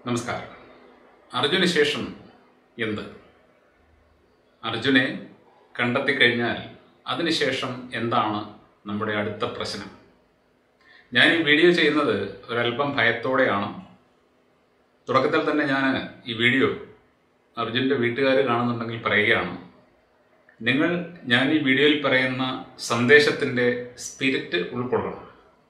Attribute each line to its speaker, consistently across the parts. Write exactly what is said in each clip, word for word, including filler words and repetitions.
Speaker 1: നമസ്കാരം. അർജുന് ശേഷം എന്ത്? അർജുനെ കണ്ടെത്തിക്കഴിഞ്ഞാൽ അതിനുശേഷം എന്താണ് നമ്മുടെ അടുത്ത പ്രശ്നം? ഞാൻ ഈ വീഡിയോ ചെയ്യുന്നത് ഒരല്പം ഭയത്തോടെയാണ്. തുടക്കത്തിൽ തന്നെ ഞാൻ ഈ വീഡിയോ അർജുൻ്റെ വീട്ടുകാർ കാണുന്നുണ്ടെങ്കിൽ പറയുകയാണ്, നിങ്ങൾ ഞാൻ ഈ വീഡിയോയിൽ പറയുന്ന സന്ദേശത്തിൻ്റെ സ്പിരിറ്റ് ഉൾക്കൊള്ളണം.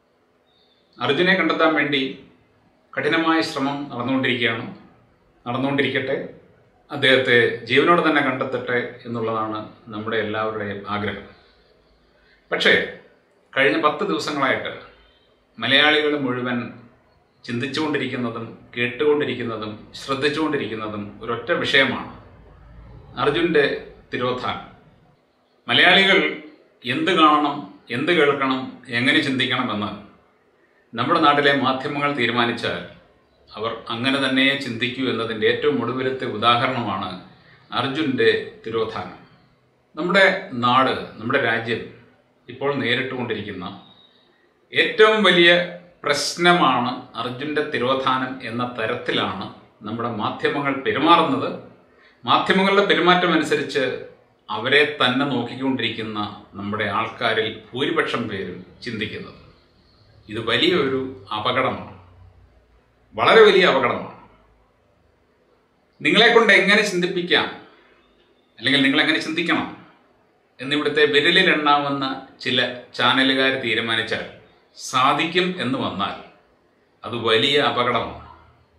Speaker 1: അർജുനെ കണ്ടെത്താൻ വേണ്ടി കഠിനമായ ശ്രമം നടന്നുകൊണ്ടിരിക്കുകയാണ്. നടന്നുകൊണ്ടിരിക്കട്ടെ. അദ്ദേഹത്തെ ജീവനോടെ തന്നെ കണ്ടെത്തട്ടെ എന്നുള്ളതാണ് നമ്മുടെ എല്ലാവരുടെയും ആഗ്രഹം. പക്ഷേ കഴിഞ്ഞ പത്ത് ദിവസങ്ങളായിട്ട് മലയാളികൾ മുഴുവൻ ചിന്തിച്ചുകൊണ്ടിരിക്കുന്നതും കേട്ടുകൊണ്ടിരിക്കുന്നതും ശ്രദ്ധിച്ചുകൊണ്ടിരിക്കുന്നതും ഒരൊറ്റ വിഷയമാണ്: അർജുൻ്റെ തിരോധാനം. മലയാളികൾ എന്ത് കാണണം, എന്ത് കേൾക്കണം, എങ്ങനെ ചിന്തിക്കണമെന്ന് നമ്മുടെ നാട്ടിലെ മാധ്യമങ്ങൾ തീരുമാനിച്ചാൽ അവർ അങ്ങനെ തന്നെ ചിന്തിക്കൂ എന്നതിൻ്റെ ഏറ്റവും ഒടുവിലത്തെ ഉദാഹരണമാണ് അർജുൻ്റെ തിരോധാനം. നമ്മുടെ നാട്, നമ്മുടെ രാജ്യം ഇപ്പോൾ നേരിട്ടുകൊണ്ടിരിക്കുന്ന ഏറ്റവും വലിയ പ്രശ്നമാണ് അർജുൻ്റെ തിരോധാനം എന്ന തരത്തിലാണ് നമ്മുടെ മാധ്യമങ്ങൾ പെരുമാറുന്നത്. മാധ്യമങ്ങളുടെ പെരുമാറ്റം അനുസരിച്ച് അവരെ തന്നെ നോക്കിക്കൊണ്ടിരിക്കുന്ന നമ്മുടെ ആൾക്കാരിൽ ഭൂരിപക്ഷം പേരും ചിന്തിക്കുന്നത്. ഇത് വലിയൊരു അപകടമാണ്, വളരെ വലിയ അപകടമാണ്. നിങ്ങളെക്കൊണ്ട് എങ്ങനെ ചിന്തിപ്പിക്കാം, അല്ലെങ്കിൽ നിങ്ങളെങ്ങനെ ചിന്തിക്കണം എന്നിവിടുത്തെ വിരലിൽ എണ്ണാവുന്ന ചില ചാനലുകാർ തീരുമാനിച്ചാൽ സാധിക്കും എന്ന് വന്നാൽ അത് വലിയ അപകടമാണ്.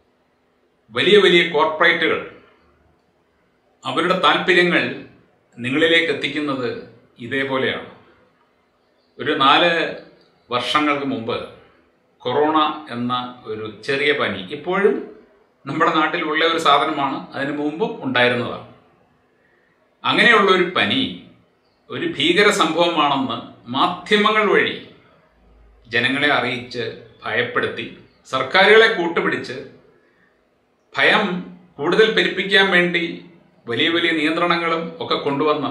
Speaker 1: വലിയ വലിയ കോർപ്പറേറ്റുകൾ അവരുടെ താല്പര്യങ്ങൾ നിങ്ങളിലേക്ക് എത്തിക്കുന്നത് ഇതേപോലെയാണ്. ഒരു നാല് വർഷങ്ങൾക്ക് മുമ്പ് കൊറോണ എന്ന ഒരു ചെറിയ പനി ഇപ്പോഴും നമ്മുടെ നാട്ടിലുള്ള ഒരു സാധനമാണ്, അതിനു മുമ്പും ഉണ്ടായിരുന്നതാണ്. അങ്ങനെയുള്ള ഒരു പനി ഒരു ഭീകര സംഭവമാണെന്ന് മാധ്യമങ്ങൾ വഴി ജനങ്ങളെ അറിയിച്ച് ഭയപ്പെടുത്തി സർക്കാരുകളെ കൂട്ടുപിടിച്ച് ഭയം കൂടുതൽ പെരുപ്പിക്കാൻ വേണ്ടി വലിയ വലിയ നിയന്ത്രണങ്ങളും ഒക്കെ കൊണ്ടുവന്ന്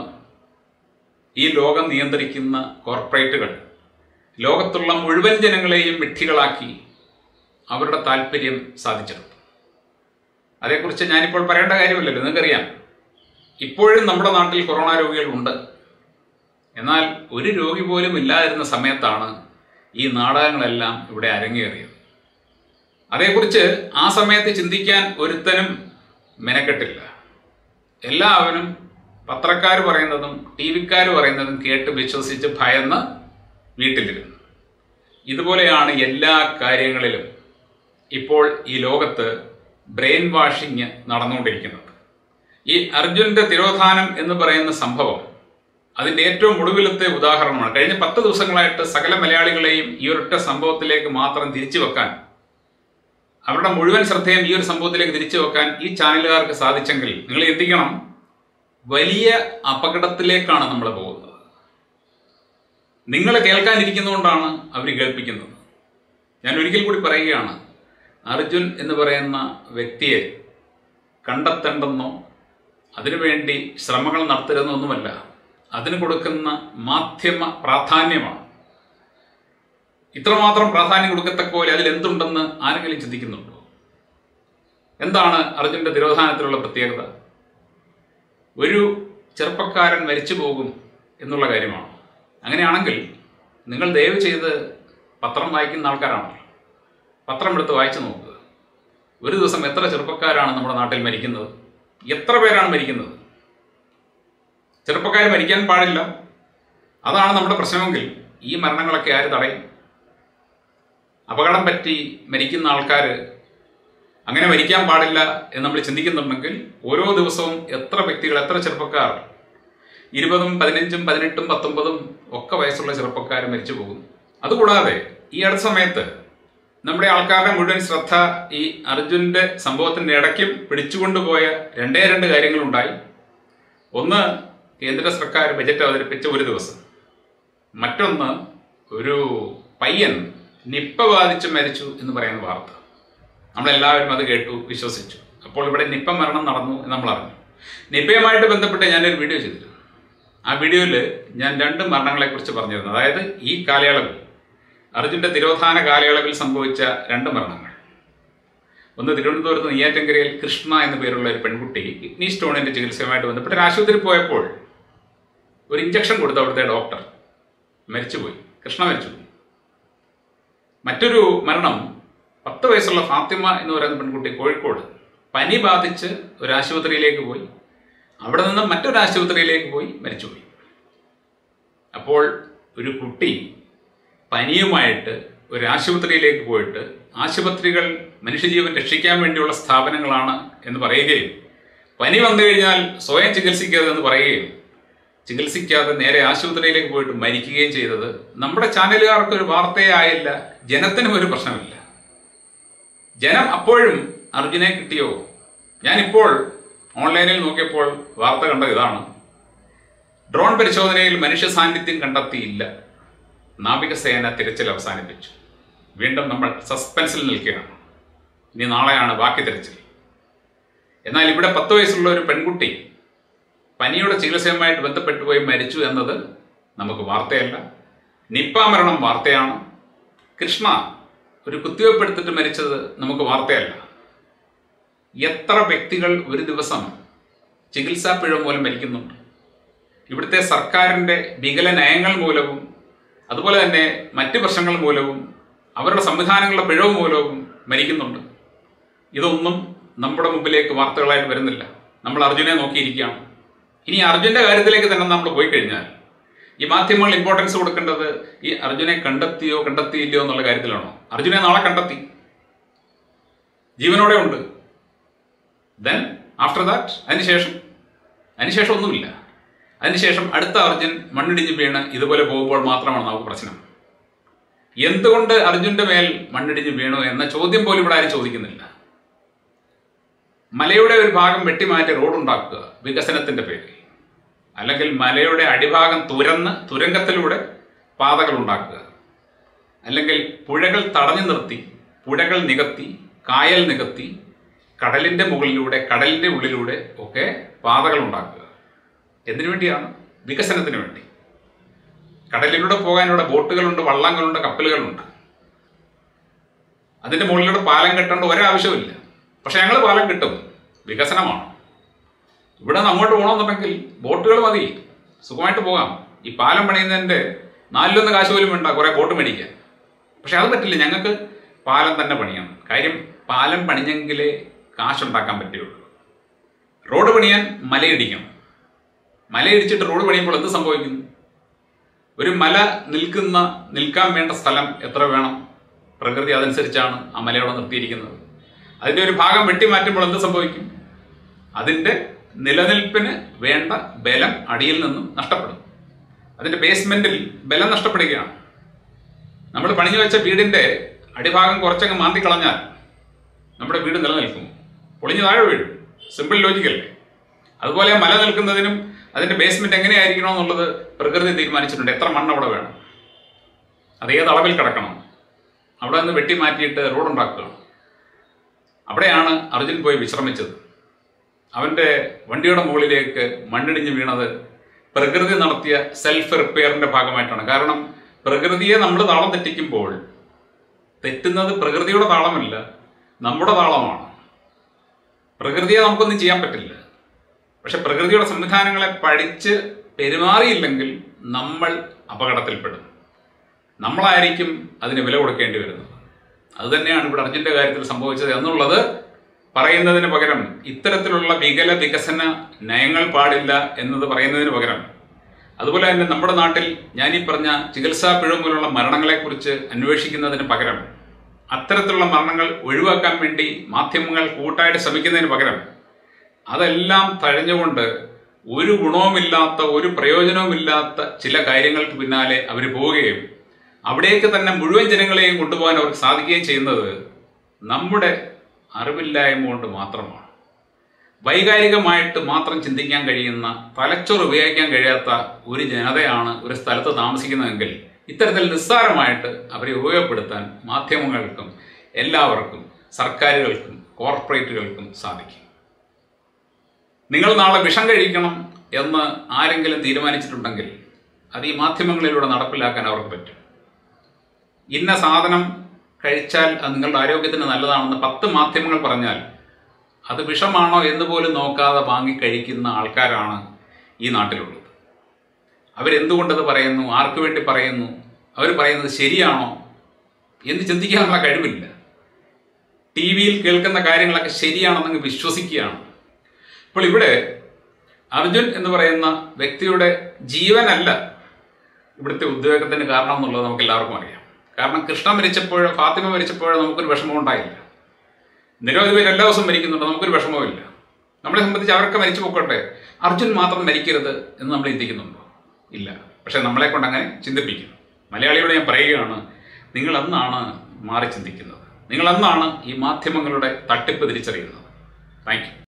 Speaker 1: ഈ ലോകം നിയന്ത്രിക്കുന്ന കോർപ്പറേറ്റുകൾ ലോകത്തുള്ള മുഴുവൻ ജനങ്ങളെയും വിഡ്ഢികളാക്കി അവരുടെ താല്പര്യം സാധിച്ചെടുത്തു. അതേക്കുറിച്ച് ഞാനിപ്പോൾ പറയേണ്ട കാര്യമില്ലല്ലോ, നിങ്ങൾക്കറിയാം. ഇപ്പോഴും നമ്മുടെ നാട്ടിൽ കൊറോണ രോഗികൾ ഉണ്ട്. എന്നാൽ ഒരു രോഗി പോലും ഇല്ലാതിരുന്ന സമയത്താണ് ഈ നാടകങ്ങളെല്ലാം ഇവിടെ അരങ്ങേറിയത്. അതേക്കുറിച്ച് ആ സമയത്ത് ചിന്തിക്കാൻ ഒരുത്തനും മെനക്കെട്ടില്ല. എല്ലാവരും പത്രക്കാർ പറയുന്നതും ടി വിക്കാർ പറയുന്നതും കേട്ട് വിശ്വസിച്ച് ഭയന്ന് വീട്ടിലിരുന്നു. ഇതുപോലെയാണ് എല്ലാ കാര്യങ്ങളിലും ഇപ്പോൾ ഈ ലോകത്ത് ബ്രെയിൻ വാഷിങ് നടന്നുകൊണ്ടിരിക്കുന്നത്. ഈ അർജുൻ്റെ തിരോധാനം എന്ന് പറയുന്ന സംഭവം അതിൻ്റെ ഏറ്റവും ഒടുവിലത്തെ ഉദാഹരണമാണ്. കഴിഞ്ഞ പത്ത് ദിവസങ്ങളായിട്ട് സകല മലയാളികളെയും ഈ ഒരൊറ്റ സംഭവത്തിലേക്ക് മാത്രം തിരിച്ചു വെക്കാൻ, അവരുടെ മുഴുവൻ ശ്രദ്ധയും ഈ ഒരു സംഭവത്തിലേക്ക് തിരിച്ചു വെക്കാൻ ഈ ചാനലുകാർക്ക് സാധിച്ചെങ്കിൽ നിങ്ങൾ ചിന്തിക്കണം, വലിയ അപകടത്തിലേക്കാണ് നമ്മൾ പോകുന്നത്. നിങ്ങൾ കേൾക്കാനിരിക്കുന്നതുകൊണ്ടാണ് അവർ കേൾപ്പിക്കുന്നത്. ഞാൻ ഒരിക്കൽ കൂടി പറയുകയാണ്, അർജുൻ എന്ന് പറയുന്ന വ്യക്തിയെ കണ്ടെത്തേണ്ടെന്നോ അതിനുവേണ്ടി ശ്രമങ്ങൾ നടത്തരുതെന്നൊന്നുമല്ല, അതിന് കൊടുക്കുന്ന മാധ്യമ പ്രാധാന്യമാണ്. ഇത്രമാത്രം പ്രാധാന്യം കൊടുക്കത്തക്ക പോലെ അതിലെന്തുണ്ടെന്ന് ആരെങ്കിലും ചിന്തിക്കുന്നുണ്ടോ? എന്താണ് അർജുൻ്റെ തിരോധാനത്തിലുള്ള പ്രത്യേകത? ഒരു ചെറുപ്പക്കാരൻ മരിച്ചു പോകും എന്നുള്ള കാര്യമാണ്. അങ്ങനെയാണെങ്കിൽ നിങ്ങൾ ദയവ് ചെയ്ത് പത്രം വായിക്കുന്ന ആൾക്കാരാണല്ലോ, പത്രം എടുത്ത് വായിച്ചു നോക്കുക. ഒരു ദിവസം എത്ര ചെറുപ്പക്കാരാണ് നമ്മുടെ നാട്ടിൽ മരിക്കുന്നത്? എത്ര പേരാണ് മരിക്കുന്നത്? ചെറുപ്പക്കാർ മരിക്കാൻ പാടില്ല, അതാണ് നമ്മുടെ പ്രശ്നമെങ്കിൽ ഈ മരണങ്ങളൊക്കെ ആര് തടയും? അപകടം പറ്റി മരിക്കുന്ന ആൾക്കാർ അങ്ങനെ മരിക്കാൻ പാടില്ല എന്ന് നമ്മൾ ചിന്തിക്കുന്നുണ്ടെങ്കിൽ ഓരോ ദിവസവും എത്ര വ്യക്തികൾ, എത്ര ചെറുപ്പക്കാർ, ഇരുപതും പതിനഞ്ചും പതിനെട്ടും പത്തൊമ്പതും ഒക്കെ വയസ്സുള്ള ചെറുപ്പക്കാർ മരിച്ചു പോകുന്നു. അതുകൂടാതെ ഈ അടുത്ത സമയത്ത് നമ്മുടെ ആൾക്കാരുടെ മുഴുവൻ ശ്രദ്ധ ഈ അർജുൻ്റെ സംഭവത്തിൻ്റെ ഇടയ്ക്കും പിടിച്ചുകൊണ്ടുപോയ രണ്ടേ രണ്ട് കാര്യങ്ങളുണ്ടായി. ഒന്ന്, കേന്ദ്ര സർക്കാർ ബജറ്റ് അവതരിപ്പിച്ച ഒരു ദിവസം. മറ്റൊന്ന്, ഒരു പയ്യൻ നിപ്പ ബാധിച്ച് മരിച്ചു എന്ന് പറയുന്ന വാർത്ത. നമ്മളെല്ലാവരും അത് കേട്ടു, വിശ്വസിച്ചു. അപ്പോൾ ഇവിടെ നിപ്പ മരണം നടന്നു എന്ന് നമ്മൾ അറിഞ്ഞു. നിപ്പയുമായിട്ട് ബന്ധപ്പെട്ട് ഞാനൊരു വീഡിയോ ചെയ്തിരുന്നു. ആ വീഡിയോയിൽ ഞാൻ രണ്ട് മരണങ്ങളെക്കുറിച്ച് പറഞ്ഞിരുന്നു. അതായത് ഈ കാലയളവിൽ അർജുൻ്റെ തിരോധാന കാലയളവിൽ സംഭവിച്ച രണ്ട് മരണങ്ങൾ. ഒന്ന് തിരുവനന്തപുരത്ത് നെയ്യാറ്റിൻകരയിൽ കൃഷ്ണ എന്ന പേരുള്ള ഒരു പെൺകുട്ടി കിഡ്നി സ്റ്റോണിൻ്റെ ചികിത്സയുമായിട്ട് ബന്ധപ്പെട്ട് ഒരു ആശുപത്രിയിൽ പോയപ്പോൾ ഒരു ഇഞ്ചക്ഷൻ കൊടുത്ത അവിടുത്തെ ഡോക്ടർ മരിച്ചുപോയി. കൃഷ്ണ മരിച്ചുപോയി. മറ്റൊരു മരണം പത്ത് വയസ്സുള്ള ഫാത്തിമ എന്ന് പറയുന്ന പെൺകുട്ടി കോഴിക്കോട് പനി ബാധിച്ച് ഒരു ആശുപത്രിയിലേക്ക് പോയി. അവിടെ നിന്ന് മറ്റൊരു ആശുപത്രിയിലേക്ക് പോയി മരിച്ചുപോയി. അപ്പോൾ ഒരു കുട്ടി പനിയുമായിട്ട് ഒരു ആശുപത്രിയിലേക്ക് പോയിട്ട് ആശുപത്രികൾ മനുഷ്യജീവൻ രക്ഷിക്കാൻ വേണ്ടിയുള്ള സ്ഥാപനങ്ങളാണ് എന്ന് പറയുകയും പനി വന്നു കഴിഞ്ഞാൽ സ്വയം ചികിത്സിക്കരുതെന്ന് പറയുകയും ചികിത്സിക്കാതെ നേരെ ആശുപത്രിയിലേക്ക് പോയിട്ട് മരിക്കുകയും ചെയ്തത് നമ്മുടെ ചാനലുകാർക്ക് ഒരു വാർത്തയെ ആയില്ല, ജനത്തിനും ഒരു പ്രശ്നമില്ല. ജനം അപ്പോഴും അർജുനെ കിട്ടിയോ? ഞാനിപ്പോൾ ഓൺലൈനിൽ നോക്കിയപ്പോൾ വാർത്ത കണ്ടത് ഇതാണ്: ഡ്രോൺ പരിശോധനയിൽ മനുഷ്യ സാന്നിധ്യം കണ്ടെത്തിയില്ല, നാവികസേന തിരച്ചിൽ അവസാനിപ്പിച്ചു. വീണ്ടും നമ്മൾ സസ്പെൻസിൽ നിൽക്കുകയാണ്. ഇനി നാളെയാണ് ബാക്കി തിരച്ചിൽ. എന്നാൽ ഇവിടെ പത്ത് വയസ്സുള്ള ഒരു പെൺകുട്ടി പനിയുടെ ചികിത്സയുമായിട്ട് ബന്ധപ്പെട്ടു പോയി മരിച്ചു എന്നത് നമുക്ക് വാർത്തയല്ല. നിപ്പ മരണം വാർത്തയാണ്. കൃഷ്ണ ഒരു കുത്തിവയ്പ് എടുത്തിട്ട് മരിച്ചത് നമുക്ക് വാർത്തയല്ല. എത്ര വ്യക്തികൾ ഒരു ദിവസം ചികിത്സാ പിഴവ് മൂലം മരിക്കുന്നുണ്ട്. ഇവിടുത്തെ സർക്കാരിൻ്റെ വികല നയങ്ങൾ മൂലവും അതുപോലെ തന്നെ മറ്റ് പ്രശ്നങ്ങൾ മൂലവും അവരുടെ സംവിധാനങ്ങളുടെ പിഴവ് മൂലവും മരിക്കുന്നുണ്ട്. ഇതൊന്നും നമ്മുടെ മുമ്പിലേക്ക് വാർത്തകളായിട്ട് വരുന്നില്ല. നമ്മൾ അർജുനെ നോക്കിയിരിക്കുകയാണ്. ഇനി അർജുൻ്റെ കാര്യത്തിലേക്ക് തന്നെ നമ്മൾ പോയി കഴിഞ്ഞാൽ ഈ മാധ്യമങ്ങൾ ഇമ്പോർട്ടൻസ് കൊടുക്കേണ്ടത് ഈ അർജുനെ കണ്ടെത്തിയോ കണ്ടെത്തിയില്ലയോ എന്നുള്ള കാര്യത്തിലാണോ? അർജുനെ നാളെ കണ്ടെത്തി, ജീവനോടെ ഉണ്ട്. ദെൻ ആഫ്റ്റർ ദാറ്റ് അതിനുശേഷം അതിനുശേഷം ഒന്നുമില്ല. അതിനുശേഷം അടുത്ത അർജുൻ മണ്ണിടിഞ്ഞ് വീണ് ഇതുപോലെ പോകുമ്പോൾ മാത്രമാണ് നമുക്ക് പ്രശ്നം. എന്തുകൊണ്ട് അർജുൻ്റെ മേൽ മണ്ണിടിഞ്ഞ് വീണു എന്ന ചോദ്യം പോലും ഇവിടെ ആരും ചോദിക്കുന്നില്ല. മലയുടെ ഒരു ഭാഗം വെട്ടിമാറ്റി റോഡുണ്ടാക്കുക വികസനത്തിൻ്റെ പേരിൽ, അല്ലെങ്കിൽ മലയുടെ അടിഭാഗം തുരന്ന് തുരങ്കത്തിലൂടെ പാതകൾ ഉണ്ടാക്കുക, അല്ലെങ്കിൽ പുഴകൾ തടഞ്ഞു നിർത്തി പുഴകൾ നികത്തി കായൽ നികത്തി കടലിൻ്റെ മുകളിലൂടെ കടലിൻ്റെ ഉള്ളിലൂടെ ഒക്കെ പാതകൾ ഉണ്ടാക്കുക. എന്തിനു വേണ്ടിയാണ്? വികസനത്തിന് വേണ്ടി. കടലിലൂടെ പോകാൻ ഇവിടെ ബോട്ടുകളുണ്ട്, വള്ളങ്ങളുണ്ട്, കപ്പലുകളുണ്ട്. അതിൻ്റെ മുകളിലൂടെ പാലം കെട്ടേണ്ട ഒരാവശ്യമില്ല. പക്ഷെ ഞങ്ങൾ പാലം കിട്ടും, വികസനമാണ്. ഇവിടെ നിന്ന് അങ്ങോട്ട് പോകണമെന്നുണ്ടെങ്കിൽ ബോട്ടുകൾ മതി, സുഖമായിട്ട് പോകാം. ഈ പാലം പണിയുന്നതിൻ്റെ നാലിലൊന്ന് കാശ് പോലും വേണ്ട കുറേ ബോട്ട് മേടിക്കാൻ. പക്ഷെ അത് പറ്റില്ല, ഞങ്ങൾക്ക് പാലം തന്നെ പണിയണം. കാര്യം പാലം പണിഞ്ഞെങ്കിലേ കാശുണ്ടാക്കാൻ പറ്റുകയുള്ളൂ. റോഡ് പണിയാൻ മലയിടിക്കണം. മലയിടിച്ചിട്ട് റോഡ് പണിയുമ്പോൾ എന്ത് സംഭവിക്കുന്നു? ഒരു മല നിൽക്കുന്ന നിൽക്കാൻ വേണ്ട സ്ഥലം എത്ര വേണം? പ്രകൃതി അതനുസരിച്ചാണ് ആ മലയോടെ നിർത്തിയിരിക്കുന്നത്. അതിൻ്റെ ഒരു ഭാഗം വെട്ടിമാറ്റുമ്പോൾ എന്ത് സംഭവിക്കും? അതിൻ്റെ നിലനിൽപ്പിന് വേണ്ട ബലം അടിയിൽ നിന്നും നഷ്ടപ്പെടും. അതിൻ്റെ ബേസ്മെൻറ്റിൽ ബലം നഷ്ടപ്പെടുകയാണ്. നമ്മൾ പണിഞ്ഞു വെച്ച വീടിൻ്റെ അടിഭാഗം കുറച്ചങ്ങ് മാന്തി കളഞ്ഞാൽ നമ്മുടെ വീട് നിലനിൽക്കും, പൊളിഞ്ഞ് താഴെ വീഴും. സിമ്പിൾ ലോജിക്കല്ലേ? അതുപോലെ മല നിൽക്കുന്നതിനും അതിൻ്റെ ബേസ്മെൻറ്റ് എങ്ങനെയായിരിക്കണമെന്നുള്ളത് പ്രകൃതി തീരുമാനിച്ചിട്ടുണ്ട്. എത്ര മണ്ണ് അവിടെ വേണം, അത് ഏത് അളവിൽ കിടക്കണം, അവിടെ നിന്ന് വെട്ടി മാറ്റിയിട്ട് റോഡുണ്ടാക്കുകയാണ്. അവിടെയാണ് അർജുൻ പോയി വിശ്രമിച്ചത്. അവൻ്റെ വണ്ടിയുടെ മുകളിലേക്ക് മണ്ണിടിഞ്ഞ് വീണത് പ്രകൃതി നടത്തിയ സെൽഫ് റിപ്പയറിൻ്റെ ഭാഗമായിട്ടാണ്. കാരണം പ്രകൃതിയെ നമ്മൾ താളം തെറ്റിക്കുമ്പോൾ തെറ്റുന്നത് പ്രകൃതിയുടെ താളമല്ല, നമ്മുടെ താളമാണ്. പ്രകൃതിയെ നമുക്കൊന്നും ചെയ്യാൻ പറ്റില്ല. പക്ഷെ പ്രകൃതിയുടെ സംവിധാനങ്ങളെ പഠിച്ച് പെരുമാറിയില്ലെങ്കിൽ നമ്മൾ അപകടത്തിൽപ്പെടും. നമ്മളായിരിക്കും അതിന് വില കൊടുക്കേണ്ടി വരുന്നത്. അതുതന്നെയാണ് ഇവിടെ അർജുൻ്റെ കാര്യത്തിൽ സംഭവിച്ചത് എന്നുള്ളത് പറയുന്നതിന് പകരം, ഇത്തരത്തിലുള്ള വികല വികസന നയങ്ങൾ പാടില്ല എന്നത് പറയുന്നതിന് പകരം, അതുപോലെ തന്നെ നമ്മുടെ നാട്ടിൽ ഞാൻ ഈ പറഞ്ഞ ചികിത്സാ പിഴവ് മൂലമുള്ള മരണങ്ങളെക്കുറിച്ച് അന്വേഷിക്കുന്നതിന് പകരം, അത്തരത്തിലുള്ള മരണങ്ങൾ ഒഴിവാക്കാൻ വേണ്ടി മാധ്യമങ്ങൾ കൂട്ടായിട്ട് ശ്രമിക്കുന്നതിന് പകരം, അതെല്ലാം തഴഞ്ഞുകൊണ്ട് ഒരു ഗുണവുമില്ലാത്ത ഒരു പ്രയോജനവുമില്ലാത്ത ചില കാര്യങ്ങൾക്ക് പിന്നാലെ അവർ പോവുകയും അവിടേക്ക് തന്നെ മുഴുവൻ ജനങ്ങളെയും കൊണ്ടുപോകാൻ അവർക്ക് സാധിക്കുകയും ചെയ്യുന്നത് നമ്മുടെ അറിവില്ലായ്മ കൊണ്ട് മാത്രമാണ്. വൈകാരികമായിട്ട് മാത്രം ചിന്തിക്കാൻ കഴിയുന്ന, തലച്ചോറ് ഉപയോഗിക്കാൻ കഴിയാത്ത ഒരു ജനതയാണ് ഒരു സ്ഥലത്ത് താമസിക്കുന്നതെങ്കിൽ ഇത്തരത്തിൽ നിസ്സാരമായിട്ട് അവരെ ഉപയോഗപ്പെടുത്താൻ മാധ്യമങ്ങൾക്കും എല്ലാവർക്കും സർക്കാരുകൾക്കും കോർപ്പറേറ്റുകൾക്കും സാധിക്കും. നിങ്ങൾ നാളെ വിഷം കഴിക്കണം എന്ന് ആരെങ്കിലും തീരുമാനിച്ചിട്ടുണ്ടെങ്കിൽ അത് ഈ മാധ്യമങ്ങളിലൂടെ നടപ്പിലാക്കാൻ അവർക്ക് പറ്റും. ഇന്ന സാധനം കഴിച്ചാൽ അത് നിങ്ങളുടെ ആരോഗ്യത്തിന് നല്ലതാണെന്ന് പത്ത് മാധ്യമങ്ങൾ പറഞ്ഞാൽ അത് വിഷമാണോ എന്ന് പോലും നോക്കാതെ വാങ്ങി കഴിക്കുന്ന ആൾക്കാരാണ് ഈ നാട്ടിലുള്ളത്. അവരെന്തുകൊണ്ടത് പറയുന്നു, ആർക്കു വേണ്ടി പറയുന്നു, അവർ പറയുന്നത് ശരിയാണോ എന്ന് ചിന്തിക്കാനുള്ള കഴിവില്ല. ടി വിയിൽ കേൾക്കുന്ന കാര്യങ്ങളൊക്കെ ശരിയാണെന്നങ്ങ് വിശ്വസിക്കുകയാണ്. അപ്പോൾ ഇവിടെ അർജുൻ എന്ന് പറയുന്ന വ്യക്തിയുടെ ജീവനല്ല ഇവിടുത്തെ ഉദ്വേഗത്തിന് കാരണം എന്നുള്ളത് നമുക്ക് എല്ലാവർക്കും അറിയാം. കാരണം കൃഷ്ണ മരിച്ചപ്പോഴോ ഫാത്തിമ മരിച്ചപ്പോഴോ നമുക്കൊരു വിഷമം ഉണ്ടായില്ല. നിരവധി പേര് എല്ലാ ദിവസവും മരിക്കുന്നുണ്ട്, നമുക്കൊരു വിഷമവുമില്ല. നമ്മളെ സംബന്ധിച്ച് അവരൊക്കെ മരിച്ചു പോക്കട്ടെ, അർജുൻ മാത്രം മരിക്കരുത് എന്ന് നമ്മൾ ചിന്തിക്കുന്നുണ്ടോ? ഇല്ല. പക്ഷെ നമ്മളെ കൊണ്ട് അങ്ങനെ ചിന്തിപ്പിക്കും. മലയാളിയോട് ഞാൻ പറയുകയാണ്, നിങ്ങൾ എന്നാണ് മാറി ചിന്തിക്കുന്നത്? നിങ്ങൾ എന്നാണ് ഈ മാധ്യമങ്ങളുടെ തട്ടിപ്പ് തിരിച്ചറിയുന്നത്? Thank U.